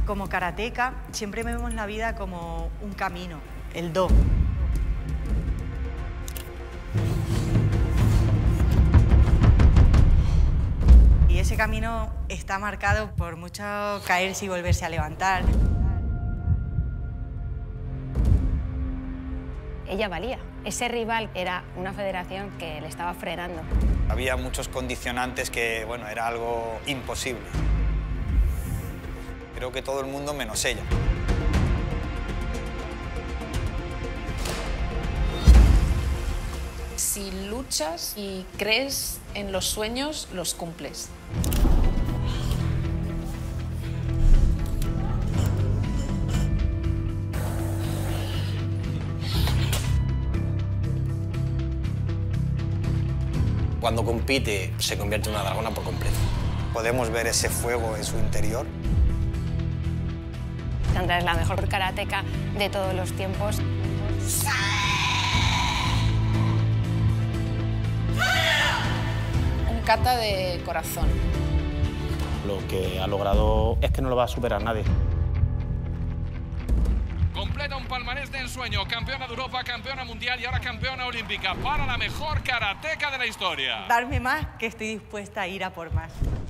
Como karateca, siempre vemos la vida como un camino, el do. Y ese camino está marcado por mucho caerse y volverse a levantar. Ella valía. Ese rival era una federación que le estaba frenando. Había muchos condicionantes que, bueno, era algo imposible. Creo que todo el mundo menos ella. Si luchas y crees en los sueños, los cumples. Cuando compite, se convierte en una dragona por completo. Podemos ver ese fuego en su interior. Sandra es la mejor karateca de todos los tiempos. Un kata de corazón. Lo que ha logrado es que no lo va a superar nadie. Completa un palmarés de ensueño, campeona de Europa, campeona mundial y ahora campeona olímpica para la mejor karateca de la historia. Darme más, que estoy dispuesta a ir a por más.